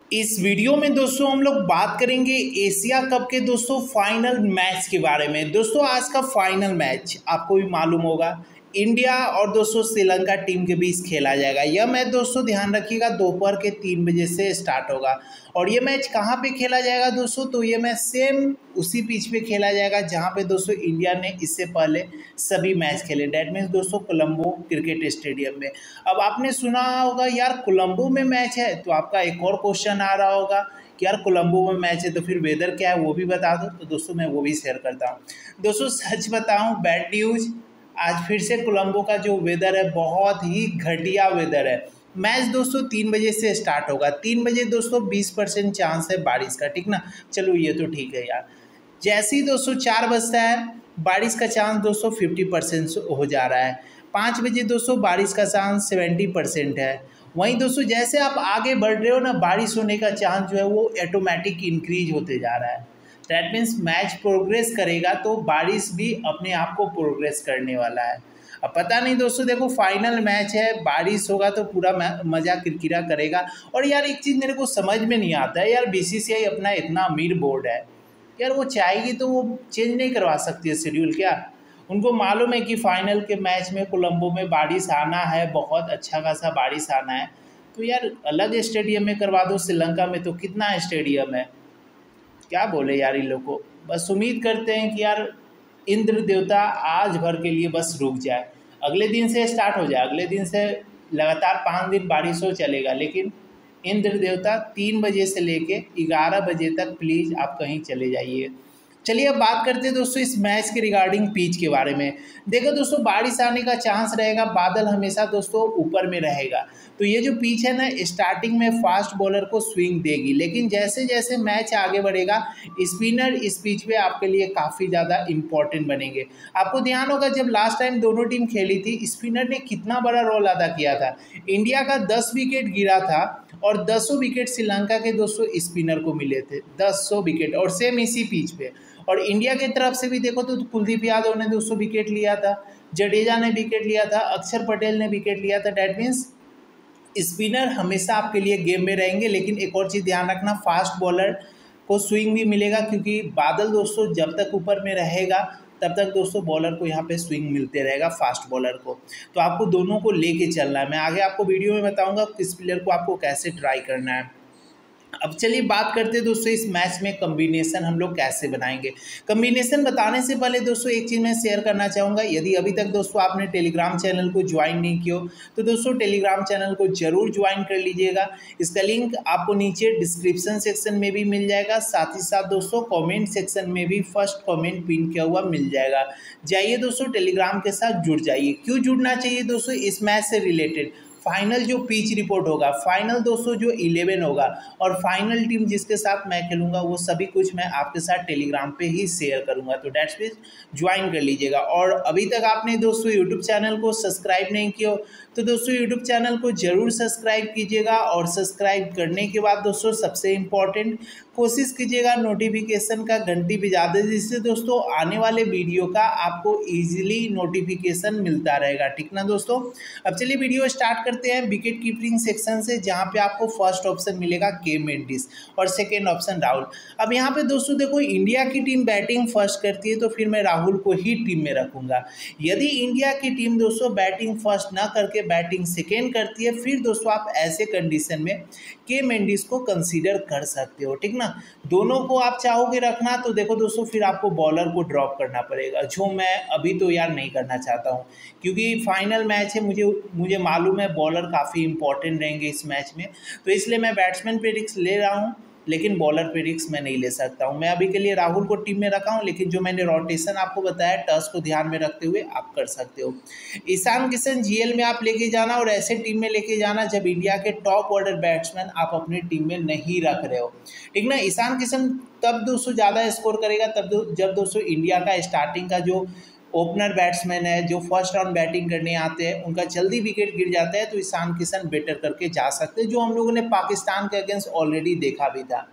इस वीडियो में दोस्तों हम लोग बात करेंगे एशिया कप के दोस्तों फाइनल मैच के बारे में। दोस्तों आज का फाइनल मैच आपको भी मालूम होगा, इंडिया और दोस्तों श्रीलंका टीम के बीच खेला जाएगा। यह मैच दोस्तों ध्यान रखिएगा दोपहर के 3 बजे से स्टार्ट होगा। और ये मैच कहाँ पे खेला जाएगा दोस्तों, तो ये मैच सेम उसी पिच पे खेला जाएगा जहाँ पे दोस्तों इंडिया ने इससे पहले सभी मैच खेले। डैट मीन्स दोस्तों कोलंबो क्रिकेट स्टेडियम में। अब आपने सुना होगा यार कोलंबो में मैच है, तो आपका एक और क्वेश्चन आ रहा होगा कि यार कोलंबो में मैच है तो फिर वेदर क्या है वो भी बता दो। तो दोस्तों मैं वो भी शेयर करता हूँ। दोस्तों सच बताऊँ, बैड न्यूज़, आज फिर से कोलंबो का जो वेदर है बहुत ही घटिया वेदर है। मैच दोस्तों 3 बजे से स्टार्ट होगा। 3 बजे दोस्तों 20% चांस है बारिश का, ठीक ना। चलो ये तो ठीक है यार। जैसे ही दोस्तों 4 बजता है बारिश का चांस दोस्तों 50% हो जा रहा है। 5 बजे दोस्तों बारिश का चांस 70% है। वहीं दोस्तों जैसे आप आगे बढ़ रहे हो ना, बारिश होने का चांस जो है वो ऑटोमेटिक इंक्रीज होते जा रहा है। दैट मीन्स मैच प्रोग्रेस करेगा तो बारिश भी अपने आप को प्रोग्रेस करने वाला है। अब पता नहीं दोस्तों, देखो फाइनल मैच है, बारिश होगा तो पूरा मज़ा किरकिरा करेगा। और यार एक चीज़ मेरे को समझ में नहीं आता है यार, बीसीसीआई अपना इतना अमीर बोर्ड है यार, वो चाहेगी तो वो चेंज नहीं करवा सकती है शेड्यूल क्या। उनको मालूम है कि फाइनल के मैच में कोलंबो में बारिश आना है, बहुत अच्छा खासा बारिश आना है, तो यार अलग स्टेडियम में करवा दो। श्रीलंका में तो कितना स्टेडियम है, क्या बोले यार इन लोग को। बस उम्मीद करते हैं कि यार इंद्र देवता आज भर के लिए बस रुक जाए, अगले दिन से स्टार्ट हो जाए, अगले दिन से लगातार 5 दिन बारिश हो चलेगा, लेकिन इंद्र देवता 3 बजे से लेके 11 बजे तक प्लीज़ आप कहीं चले जाइए। चलिए अब बात करते हैं दोस्तों इस मैच के रिगार्डिंग पिच के बारे में। देखो दोस्तों बारिश आने का चांस रहेगा, बादल हमेशा दोस्तों ऊपर में रहेगा। तो ये जो पिच है ना, स्टार्टिंग में फास्ट बॉलर को स्विंग देगी, लेकिन जैसे जैसे मैच आगे बढ़ेगा स्पिनर इस पिच पे आपके लिए काफ़ी ज़्यादा इंपॉर्टेंट बनेंगे। आपको ध्यान होगा जब लास्ट टाइम दोनों टीम खेली थी, स्पिनर ने कितना बड़ा रोल अदा किया था। इंडिया का 10 विकेट गिरा था और 10 विकेट श्रीलंका के दोस्तों स्पिनर को मिले थे, 10 विकेट, और सेम इसी पिच पे। और इंडिया की तरफ से भी देखो तो कुलदीप यादव ने 200 विकेट लिया था, जडेजा ने विकेट लिया था, अक्षर पटेल ने विकेट लिया था। डैट मीन्स स्पिनर हमेशा आपके लिए गेम में रहेंगे। लेकिन एक और चीज़ ध्यान रखना, फास्ट बॉलर को स्विंग भी मिलेगा, क्योंकि बादल दोस्तों जब तक ऊपर में रहेगा तब तक दोस्तों बॉलर को यहाँ पे स्विंग मिलते रहेगा, फास्ट बॉलर को। तो आपको दोनों को लेके चलना है। मैं आगे आपको वीडियो में बताऊंगा किस प्लेयर को आपको कैसे ट्राई करना है। अब चलिए बात करते हैं दोस्तों इस मैच में कम्बिनेशन हम लोग कैसे बनाएंगे। कम्बिनेशन बताने से पहले दोस्तों एक चीज़ मैं शेयर करना चाहूँगा, यदि अभी तक दोस्तों आपने टेलीग्राम चैनल को ज्वाइन नहीं किया तो दोस्तों टेलीग्राम चैनल को जरूर ज्वाइन कर लीजिएगा। इसका लिंक आपको नीचे डिस्क्रिप्शन सेक्शन में भी मिल जाएगा, साथ ही साथ दोस्तों कॉमेंट सेक्शन में भी फर्स्ट कॉमेंट पिन किया हुआ मिल जाएगा। जाइए दोस्तों टेलीग्राम के साथ जुड़ जाइए। क्यों जुड़ना चाहिए दोस्तों, इस मैच से रिलेटेड फाइनल जो पिच रिपोर्ट होगा, फाइनल दोस्तों जो 11 होगा और फाइनल टीम जिसके साथ मैं खेलूंगा, वो सभी कुछ मैं आपके साथ टेलीग्राम पे ही शेयर करूंगा। तो डेट्स प्लीज ज्वाइन कर लीजिएगा। और अभी तक आपने दोस्तों यूट्यूब चैनल को सब्सक्राइब नहीं किया तो दोस्तों यूट्यूब चैनल को जरूर सब्सक्राइब कीजिएगा। और सब्सक्राइब करने के बाद दोस्तों सबसे इम्पॉर्टेंट कोशिश कीजिएगा नोटिफिकेशन का घंटी बजा दे, जिससे दोस्तों आने वाले वीडियो का आपको ईजिली नोटिफिकेशन मिलता रहेगा, ठीक ना दोस्तों। अब चलिए वीडियो स्टार्ट करते हैं विकेट कीपिंग सेक्शन से, जहां पे आपको फर्स्ट ऑप्शन मिलेगा के मेंडिस और सेकेंड ऑप्शन राहुल। अब यहाँ पे दोस्तों देखो इंडिया की टीम बैटिंग फर्स्ट करती है तो फिर मैं राहुल को ही टीम में रखूंगा। यदि इंडिया की टीम दोस्तों बैटिंग फर्स्ट ना करके बैटिंग सेकेंड करती है, फिर दोस्तों आप ऐसे कंडीशन में के मेंडिस को कंसीडर कर सकते हो, ठीक ना। दोनों को आप चाहोगे रखना तो देखो दोस्तों फिर आपको बॉलर को ड्रॉप करना पड़ेगा, जो मैं अभी तो यार नहीं करना चाहता हूँ, क्योंकि फाइनल मैच है। मुझे मालूम है बॉलर काफ़ी इंपॉर्टेंट रहेंगे इस मैच में, तो इसलिए मैं बैट्समैन पे रिस्क ले रहा हूँ, लेकिन बॉलर पे रिस्क मैं नहीं ले सकता हूँ। मैं अभी के लिए राहुल को टीम में रखा हूँ, लेकिन जो मैंने रोटेशन आपको बताया टस को ध्यान में रखते हुए आप कर सकते हो। ईशान किशन जीएल में आप लेके जाना और ऐसे टीम में लेके जाना जब इंडिया के टॉप ऑर्डर बैट्समैन आप अपनी टीम में नहीं रख रहे हो, ठीक ना। ईशान किशन तब दोस्तों ज़्यादा स्कोर करेगा जब दोस्तों इंडिया का स्टार्टिंग का जो ओपनर बैट्समैन है, जो फर्स्ट राउंड बैटिंग करने आते हैं, उनका जल्दी विकेट गिर जाता है तो ईशान किशन बेटर करके जा सकते हैं, जो हम लोगों ने पाकिस्तान के अगेंस्ट ऑलरेडी देखा भी था।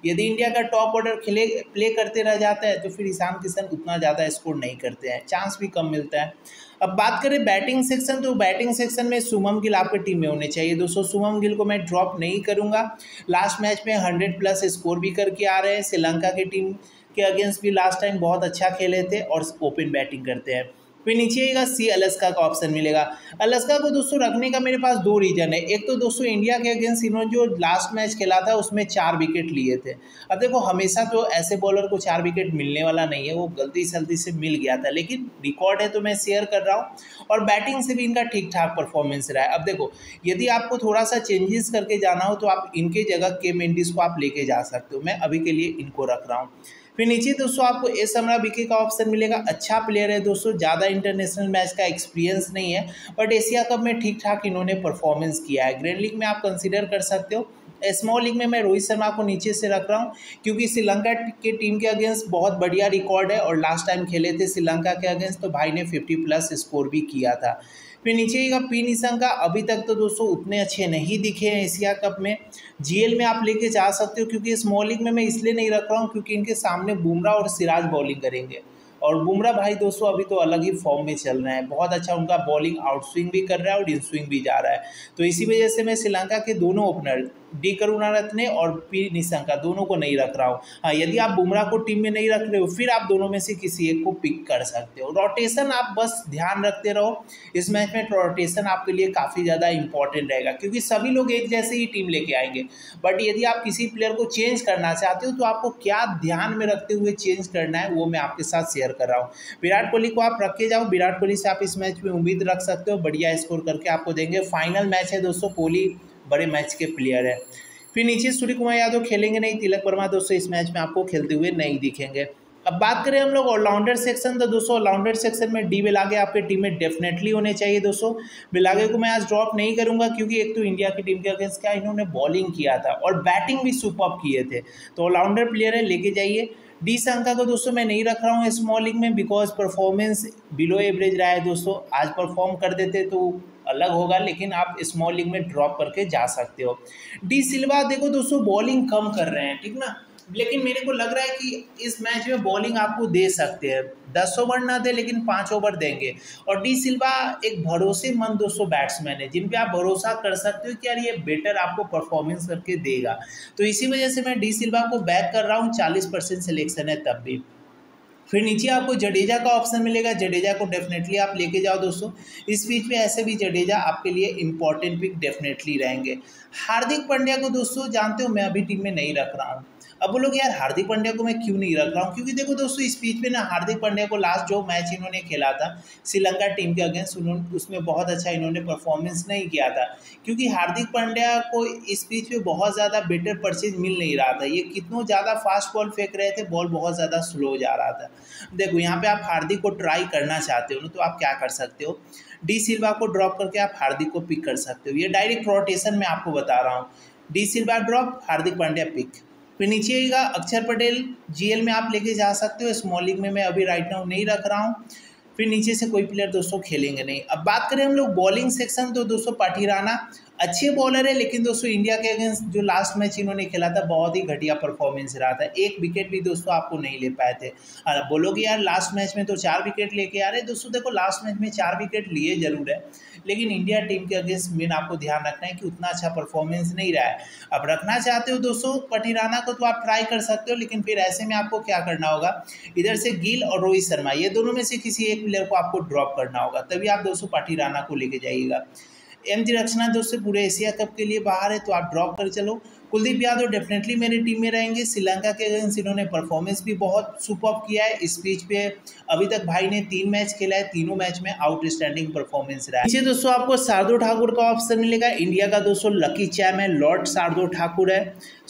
यदि इंडिया का टॉप ऑर्डर प्ले करते रह जाता है तो फिर ईशान किशन उतना ज़्यादा स्कोर नहीं करते हैं, चांस भी कम मिलता है। अब बात करें बैटिंग सेक्शन, तो बैटिंग सेक्शन में शुभमन गिल आपकी टीम में होने चाहिए दोस्तों। शुभमन गिल को मैं ड्रॉप नहीं करूंगा, लास्ट मैच में 100+ स्कोर भी करके आ रहे हैं। श्रीलंका की टीम के अगेंस्ट भी लास्ट टाइम बहुत अच्छा खेले थे और ओपन बैटिंग करते हैं। फिर नीचे आएगा सी अलस्का का ऑप्शन मिलेगा। अलस्का को दोस्तों रखने का मेरे पास 2 रीजन है। एक तो दोस्तों इंडिया के अगेंस्ट इन्होंने जो लास्ट मैच खेला था उसमें 4 विकेट लिए थे। अब देखो हमेशा तो ऐसे बॉलर को 4 विकेट मिलने वाला नहीं है, वो गलती से मिल गया था, लेकिन रिकॉर्ड है तो मैं शेयर कर रहा हूँ। और बैटिंग से भी इनका ठीक ठाक परफॉर्मेंस रहा है। अब देखो यदि आपको थोड़ा सा चेंजेस करके जाना हो तो आप इनके जगह के मेंडिस को आप लेके जा सकते हो, मैं अभी के लिए इनको रख रहा हूँ। फिर नीचे दोस्तों आपको एस अमरा विके का ऑप्शन मिलेगा। अच्छा प्लेयर है दोस्तों, ज़्यादा इंटरनेशनल मैच का एक्सपीरियंस नहीं है, बट एशिया कप में ठीक ठाक इन्होंने परफॉर्मेंस किया है। ग्रैंड लीग में आप कंसीडर कर सकते हो। स्मॉल लीग में मैं रोहित शर्मा को नीचे से रख रहा हूँ क्योंकि श्रीलंका के टीम के अगेंस्ट बहुत बढ़िया रिकॉर्ड है और लास्ट टाइम खेले थे श्रीलंका के अगेंस्ट तो भाई ने 50+ स्कोर भी किया था। फिर नीचे का पी निशंका अभी तक तो दोस्तों उतने अच्छे नहीं दिखे हैं एशिया कप में। जीएल में आप लेके जा सकते हो क्योंकि स्मॉल लीग में मैं इसलिए नहीं रख रहा हूँ क्योंकि इनके सामने बुमराह और सिराज बॉलिंग करेंगे और बुमराह भाई दोस्तों अभी तो अलग ही फॉर्म में चल रहे हैं, बहुत अच्छा उनका बॉलिंग आउट स्विंग भी कर रहा है और इन स्विंग भी जा रहा है। तो इसी वजह से मैं श्रीलंका के दोनों ओपनर डी करुणारत्ने और पी निशंका दोनों को नहीं रख रहा हूँ। हाँ, यदि आप बुमराह को टीम में नहीं रख रहे हो फिर आप दोनों में से किसी एक को पिक कर सकते हो। रोटेशन आप बस ध्यान रखते रहो, इस मैच में रोटेशन आपके लिए काफ़ी ज़्यादा इंपॉर्टेंट रहेगा क्योंकि सभी लोग एक जैसे ही टीम लेके आएंगे। बट यदि आप किसी प्लेयर को चेंज करना चाहते हो तो आपको क्या ध्यान में रखते हुए चेंज करना है वो मैं आपके साथ शेयर कर रहा हूँ। विराट कोहली को आप रख के जाओ, विराट कोहली से आप इस मैच में उम्मीद रख सकते हो, बढ़िया स्कोर करके आपको देंगे। फाइनल मैच है दोस्तों, कोहली बड़े मैच के प्लेयर है। फिर नीचे सूर्य कुमार यादव खेलेंगे नहीं, तिलक वर्मा दोस्तों इस मैच में आपको खेलते हुए नहीं दिखेंगे। अब बात करें हम लोग ऑलराउंडर सेक्शन, तो दोस्तों ऑलराउंडर सेक्शन में डी बिलागे आपके टीम में डेफिनेटली होने चाहिए दोस्तों। बिलागे को मैं आज ड्रॉप नहीं करूंगा क्योंकि एक तो इंडिया की टीम के अगेंस्ट क्या इन्होंने बॉलिंग किया था और बैटिंग भी सुपर्ब किए थे, तो ऑलराउंडर प्लेयर है, लेके जाइए। डी शंका को दोस्तों मैं नहीं रख रहा हूँ स्मॉल लीग में बिकॉज परफॉर्मेंस बिलो एवरेज रहा है दोस्तों। आज परफॉर्म कर देते तो अलग होगा, लेकिन आप स्मॉल लीग में ड्रॉप करके जा सकते हो। डी सिल्वा देखो दोस्तों बॉलिंग कम कर रहे हैं, ठीक ना, लेकिन मेरे को लग रहा है कि इस मैच में बॉलिंग आपको दे सकते हैं। 10 ओवर ना दे लेकिन 5 ओवर देंगे। और डी सिल्वा एक भरोसेमंद दोस्तों बैट्समैन है जिन पे आप भरोसा कर सकते हो कि यार ये बेटर आपको परफॉर्मेंस करके देगा, तो इसी वजह से मैं डी सिल्वा को बैक कर रहा हूँ। 40% सिलेक्शन है तब भी। फिर नीचे आपको जडेजा का ऑप्शन मिलेगा, जडेजा को डेफिनेटली आप लेके जाओ दोस्तों। इस बीच में ऐसे भी जडेजा आपके लिए इंपॉर्टेंट पिक डेफिनेटली रहेंगे। हार्दिक पांड्या को दोस्तों जानते हो मैं अभी टीम में नहीं रख रहा हूँ। अब वो लोग यार हार्दिक पांड्या को मैं क्यों नहीं रख रहा हूँ, क्योंकि देखो दोस्तों इस बीच में ना हार्दिक पांड्या को लास्ट जो मैच इन्होंने खेला था श्रीलंका टीम के अगेंस्ट उसमें बहुत अच्छा इन्होंने परफॉर्मेंस नहीं किया था क्योंकि हार्दिक पांड्या को इस बीच में बहुत ज़्यादा बेटर परचेज मिल नहीं रहा था। ये कितनों ज़्यादा फास्ट बॉल फेंक रहे थे, बॉल बहुत ज़्यादा स्लो जा रहा था। देखो यहाँ पे आप हार्दिक को ट्राई करना चाहते हो ना, तो आप क्या कर सकते हो, डी सिल्वा को ड्रॉप करके आप हार्दिक को पिक कर सकते हो। ये डायरेक्ट रोटेशन में आपको बता रहा हूँ, डी सिल्वा ड्रॉप, हार्दिक पांड्या पिक। फिर नीचे आएगा अक्षर पटेल, जीएल में आप लेके जा सकते हो, स्मॉल लीग में मैं अभी राइट नाउ नहीं रख रहा हूँ। फिर नीचे से कोई प्लेयर दोस्तों खेलेंगे नहीं। अब बात करें हम लोग बॉलिंग सेक्शन, तो दोस्तों पाठी राणा अच्छे बॉलर है, लेकिन दोस्तों इंडिया के अगेंस्ट जो लास्ट मैच इन्होंने खेला था बहुत ही घटिया परफॉर्मेंस रहा था। 1 विकेट भी दोस्तों आपको नहीं ले पाए थे। बोलोगे यार लास्ट मैच में तो 4 विकेट लेके आ रहे, दोस्तों देखो लास्ट मैच में 4 विकेट लिए जरूर है, लेकिन इंडिया टीम के अगेंस्ट मेन आपको ध्यान रखना है कि उतना अच्छा परफॉर्मेंस नहीं रहा है। अब रखना चाहते हो दोस्तों पाठी राणा को तो आप ट्राई कर सकते हो, लेकिन फिर ऐसे में आपको क्या करना होगा, इधर से गिल और रोहित शर्मा ये दोनों में से किसी एक प्लेयर को आपको ड्रॉप करना होगा, तभी आप दोस्तों पाठी राणा को लेके जाइएगा। एम जी रक्षना दोस्तों पूरे एशिया कप के लिए बाहर है, तो आप ड्रॉप कर चलो। कुलदीप यादव डेफिनेटली मेरी टीम में रहेंगे। श्रीलंका के अगेंस्ट इन्होंने परफॉर्मेंस भी बहुत सुपर्ब किया है। इस पिच पे अभी तक भाई ने 3 मैच खेला है, तीनों मैच में आउटस्टैंडिंग परफॉर्मेंस रहा है। नीचे दोस्तों आपको शार्दुल ठाकुर का ऑप्शन मिलेगा। इंडिया का दोस्तों लकी चैम है, लॉर्ड शार्दुल ठाकुर है,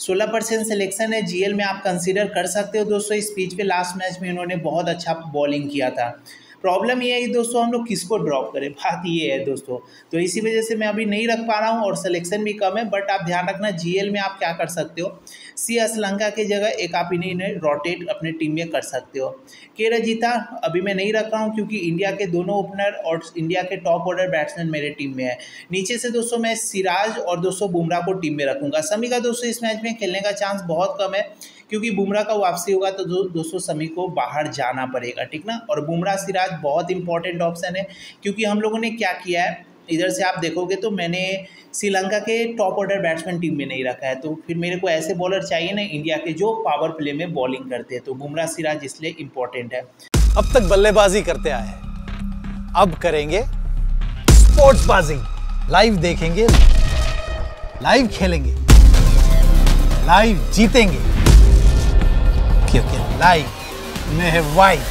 16% सिलेक्शन है। जीएल में आप कंसीडर कर सकते हो दोस्तों। इस पिच पे लास्ट मैच में इन्होंने बहुत अच्छा बॉलिंग किया था। प्रॉब्लम ये है कि दोस्तों हम लोग किसको ड्रॉप करें, बात ये है दोस्तों। तो इसी वजह से मैं अभी नहीं रख पा रहा हूँ और सिलेक्शन भी कम है। बट आप ध्यान रखना जीएल में आप क्या कर सकते हो, सी श्रीलंका की जगह एक आप इन्हें रोटेट अपने टीम में कर सकते हो। के रजिता अभी मैं नहीं रख रहा हूँ क्योंकि इंडिया के दोनों ओपनर और इंडिया के टॉप ऑर्डर बैट्समैन मेरे टीम में है। नीचे से दोस्तों मैं सिराज और दोस्तों बुमराह को टीम में रखूंगा। समी का दोस्तों इस मैच में खेलने का चांस बहुत कम है क्योंकि बुमराह का वापसी होगा तो दोस्तों समी को बाहर जाना पड़ेगा, ठीक ना। और बुमराह सिराज बहुत इंपॉर्टेंट ऑप्शन है क्योंकि हम लोगों ने क्या किया है, इधर से आप देखोगे तो मैंने श्रीलंका के टॉप ऑर्डर बैट्समैन टीम में नहीं रखा है, तो फिर मेरे को ऐसे बॉलर चाहिए ना इंडिया के जो पावर प्ले में बॉलिंग करते हैं, तो बुमराह सिराज इसलिए इंपॉर्टेंट है। अब तक बल्लेबाजी करते आए हैं, अब करेंगे स्पोर्ट्सबाजी। लाइव देखेंगे, लाइव खेलेंगे, लाइव जीतेंगे, क्योंकि लाइव में है वाइव।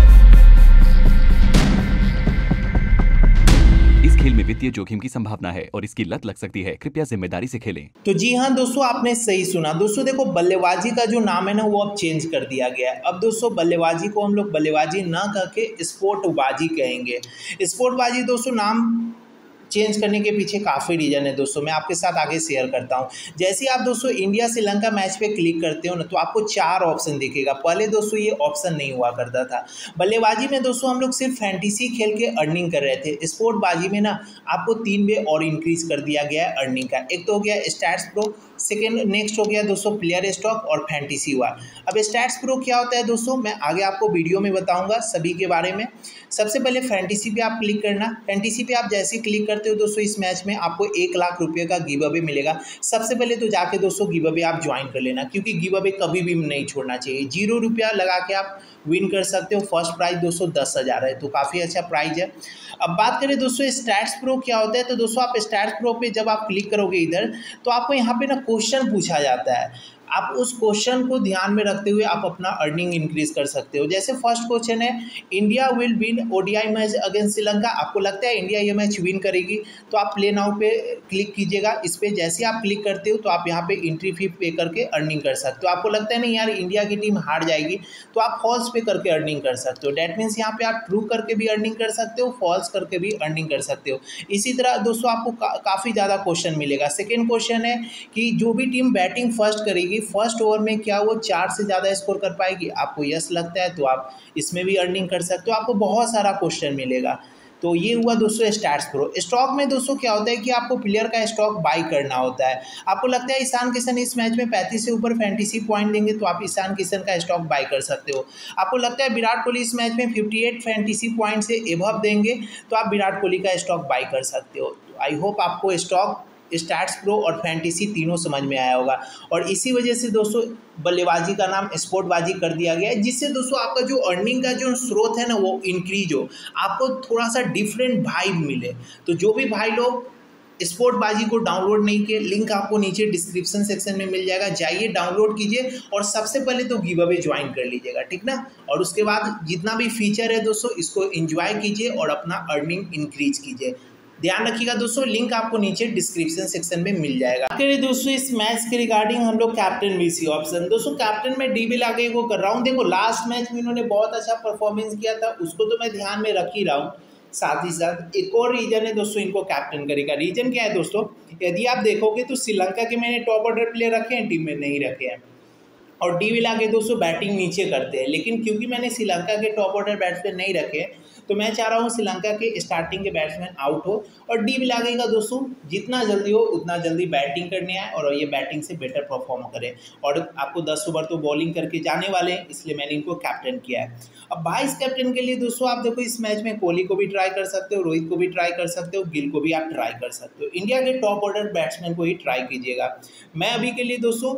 इस खेल में वित्तीय जोखिम की संभावना है और इसकी लत लग सकती है, कृपया जिम्मेदारी से खेलें। तो जी हाँ दोस्तों, आपने सही सुना। दोस्तों देखो, बल्लेबाजी का जो नाम है ना वो अब चेंज कर दिया गया है। अब दोस्तों बल्लेबाजी को हम लोग बल्लेबाजी ना करके स्पोर्टबाजी कहेंगे। स्पोर्टबाजी दोस्तों नाम चेंज करने के पीछे काफ़ी रीज़न है दोस्तों, मैं आपके साथ आगे शेयर करता हूं। जैसे आप दोस्तों इंडिया श्रीलंका मैच पे क्लिक करते हो ना तो आपको 4 ऑप्शन दिखेगा। पहले दोस्तों ये ऑप्शन नहीं हुआ करता था। बल्लेबाजी में दोस्तों हम लोग सिर्फ फैंटेसी खेल के अर्निंग कर रहे थे। स्पोर्टबाजी में ना आपको 3 वे और इंक्रीज कर दिया गया है अर्निंग का। एक तो हो गया स्टैट्स प्रो, सेकेंड नेक्स्ट हो गया दोस्तों प्लेयर स्टॉक और फैंटेसी वार। अब स्टैट्स प्रो क्या होता है दोस्तों, मैं आगे आपको वीडियो में बताऊंगा सभी के बारे में। सबसे पहले फैंटेसी पे आप क्लिक करना। फैंटेसी पे आप जैसे ही क्लिक करते हो दोस्तों इस मैच में आपको 1 लाख रुपये का गिव अवे मिलेगा। सबसे पहले तो जाके दोस्तों गिव अवे आप ज्वाइन कर लेना, क्योंकि गिव अवे कभी भी नहीं छोड़ना चाहिए। 0 रुपया लगा के आप विन कर सकते हो। फर्स्ट प्राइज दोस्तों 10,000 है, तो काफ़ी अच्छा प्राइज है। अब बात करें दोस्तों स्टैट्स प्रो क्या होता है, तो दोस्तों आप स्टैट्स प्रो पे जब आप क्लिक करोगे इधर तो आपको यहाँ पे ना क्वेश्चन पूछा जाता है। आप उस क्वेश्चन को ध्यान में रखते हुए आप अपना अर्निंग इंक्रीज कर सकते हो। जैसे फर्स्ट क्वेश्चन है, India will win ODI match against Sri Lanka. आपको लगता है इंडिया ये मैच विन करेगी, तो आप प्ले नाउ पे क्लिक कीजिएगा। इस पर जैसे आप क्लिक करते हो तो आप यहाँ पे एंट्री फी पे करके अर्निंग कर सकते हो। आपको लगता है नहीं यार इंडिया की टीम हार जाएगी, तो आप फॉल्स पे करके अर्निंग कर सकते हो। डैट मीन्स यहाँ पे आप ट्रू करके भी अर्निंग कर सकते हो, फॉल्स करके भी अर्निंग कर सकते हो। इसी तरह दोस्तों आपको काफ़ी ज़्यादा क्वेश्चन मिलेगा। सेकेंड क्वेश्चन है कि जो भी टीम बैटिंग फर्स्ट करेगी फर्स्ट ओवर में क्या वो 4 से ज़्यादा स्कोर कर पाएगी। आपको यस लगता है तो आप इसमें भी अर्निंग कर सकते हो। आपको बहुत सारा क्वेश्चन मिलेगा। तो ये हुआ दोस्तों स्टैट्स प्रो। स्टॉक में दोस्तों क्या होता है कि आपको प्लेयर का स्टॉक बाई करना होता है। आपको लगता है ईशान किशन इस मैच में 35 से ऊपर फैंटेसी पॉइंट देंगे, तो आप ईशान किशन का स्टॉक बाई कर सकते हो। आपको लगता है विराट कोहली इस मैच में 58 फैंटेसी पॉइंट से एबव देंगे, तो आप विराट कोहली का स्टॉक बाई कर सकते हो। तो आई होप आपको स्टॉक, स्टैट्स प्रो और फैंटेसी तीनों समझ में आया होगा। और इसी वजह से दोस्तों बल्लेबाजी का नाम स्पोर्टबाजी कर दिया गया है, जिससे दोस्तों आपका जो अर्निंग का जो स्रोत है ना वो इंक्रीज हो, आपको थोड़ा सा डिफरेंट वाइब मिले। तो जो भी भाई लोग स्पोर्टबाजी को डाउनलोड नहीं किए, लिंक आपको नीचे डिस्क्रिप्शन सेक्शन में मिल जाएगा, जाइए डाउनलोड कीजिए और सबसे पहले तो गिव अवे ज्वाइन कर लीजिएगा, ठीक ना। और उसके बाद जितना भी फीचर है दोस्तों इसको एंजॉय कीजिए और अपना अर्निंग इंक्रीज कीजिए। ध्यान रखिएगा दोस्तों, लिंक आपको नीचे डिस्क्रिप्शन सेक्शन में मिल जाएगा। आखिर दोस्तों इस मैच के रिगार्डिंग हम लोग कैप्टन बीसी ऑप्शन, दोस्तों कैप्टन में डी बिल आगे को कर रहा हूँ। देखो लास्ट मैच में इन्होंने बहुत अच्छा परफॉर्मेंस किया था, उसको तो मैं ध्यान में रख ही रहा हूँ। साथ ही साथ एक और रीजन है दोस्तों इनको कैप्टन करेगा। रीजन क्या है दोस्तों, यदि आप देखोगे तो श्रीलंका के मैंने टॉप ऑर्डर प्लेयर रखे हैं, टीम में नहीं रखे हैं। और डी विल आगे दोस्तों बैटिंग नीचे करते हैं, लेकिन क्योंकि मैंने श्रीलंका के टॉप ऑर्डर बैट्समैन नहीं रखे तो मैं चाह रहा हूँ श्रीलंका के स्टार्टिंग के बैट्समैन आउट हो और डी विल आगे का दोस्तों जितना जल्दी हो उतना जल्दी बैटिंग करने आए और ये बैटिंग से बेटर परफॉर्म करें। और आपको 10 ओवर तो बॉलिंग करके जाने वाले हैं, इसलिए मैंने इनको कैप्टन किया है। अब वाइस कैप्टन के लिए दोस्तों आप देखो इस मैच में कोहली को भी ट्राई कर सकते हो, रोहित को भी ट्राई कर सकते हो, गिल को भी आप ट्राई कर सकते हो। इंडिया के टॉप ऑर्डर बैट्समैन को ही ट्राई कीजिएगा। मैं अभी के लिए दोस्तों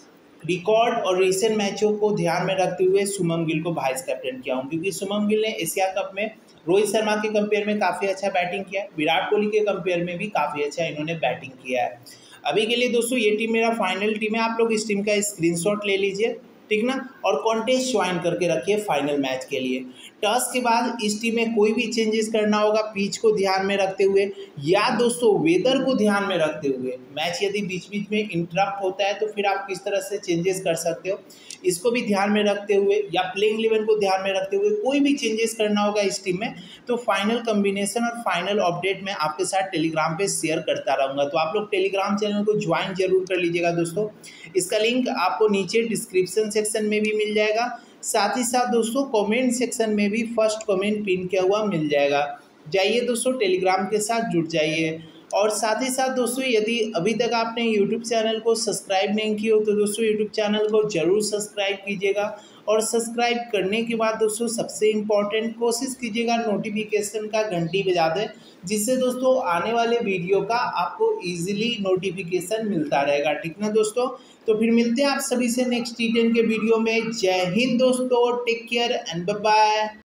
रिकॉर्ड और रिसेंट मैचों को ध्यान में रखते हुए सुमन गिल को वाइस कैप्टन किया हूँ, क्योंकि सुमन गिल ने एशिया कप में रोहित शर्मा के कंपेयर में काफ़ी अच्छा बैटिंग किया है, विराट कोहली के कंपेयर में भी काफ़ी अच्छा इन्होंने बैटिंग किया है। अभी के लिए दोस्तों ये टीम मेरा फाइनल टीम है। आप लोग इस टीम का स्क्रीनशॉट ले लीजिए ठीक ना। और कॉन्टेस्ट ज्वाइन करके रखिए फाइनल मैच के लिए। टॉस के बाद इस टीम में कोई भी चेंजेस करना होगा पिच को ध्यान में रखते हुए या दोस्तों वेदर को ध्यान में रखते हुए। मैच यदि बीच बीच में इंटरप्ट होता है तो फिर आप किस तरह से चेंजेस कर सकते हो, इसको भी ध्यान में रखते हुए या प्लेइंग 11 को ध्यान में रखते हुए कोई भी चेंजेस करना होगा इस टीम में तो फाइनल कॉम्बिनेशन और फाइनल अपडेट मैं आपके साथ टेलीग्राम पे शेयर करता रहूँगा। तो आप लोग टेलीग्राम चैनल को ज्वाइन जरूर कर लीजिएगा दोस्तों। इसका लिंक आपको नीचे डिस्क्रिप्शन सेक्शन में भी मिल जाएगा, साथ ही साथ दोस्तों कमेंट सेक्शन में भी फर्स्ट कमेंट पिन किया हुआ मिल जाएगा। जाइए दोस्तों टेलीग्राम के साथ जुड़ जाइए। और साथ ही साथ दोस्तों यदि अभी तक आपने यूट्यूब चैनल को सब्सक्राइब नहीं किया हो तो दोस्तों यूट्यूब चैनल को ज़रूर सब्सक्राइब कीजिएगा। और सब्सक्राइब करने के बाद दोस्तों सबसे इम्पॉर्टेंट कोशिश कीजिएगा नोटिफिकेशन का घंटी बजा दें, जिससे दोस्तों आने वाले वीडियो का आपको ईजिली नोटिफिकेशन मिलता रहेगा, ठीक ना दोस्तों। तो फिर मिलते हैं आप सभी से नेक्स्ट T10 के वीडियो में। जय हिंद दोस्तों, take care and bye bye.